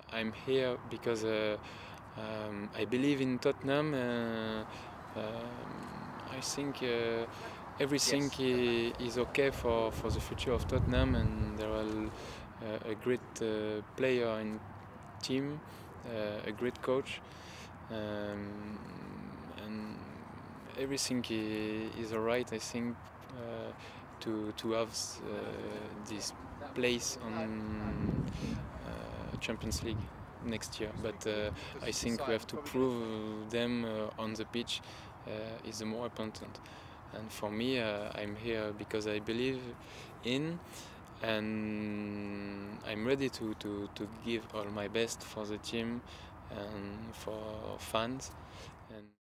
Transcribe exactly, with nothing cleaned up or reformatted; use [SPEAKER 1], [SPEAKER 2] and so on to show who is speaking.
[SPEAKER 1] I'm here because uh, um, I believe in Tottenham. Uh, um, I think uh, everything
[SPEAKER 2] Yes.
[SPEAKER 1] is okay for, for the future of Tottenham, and there are uh, a great uh, player in team, uh, a great coach, um, and everything is alright. I think uh, to to have uh, this place on uh, Champions League next year. But uh, I think we have to prove them uh, on the pitch uh, is the more important. And for me, uh, I'm here because I believe in, and I'm ready to, to, to give all my best for the team and for fans. And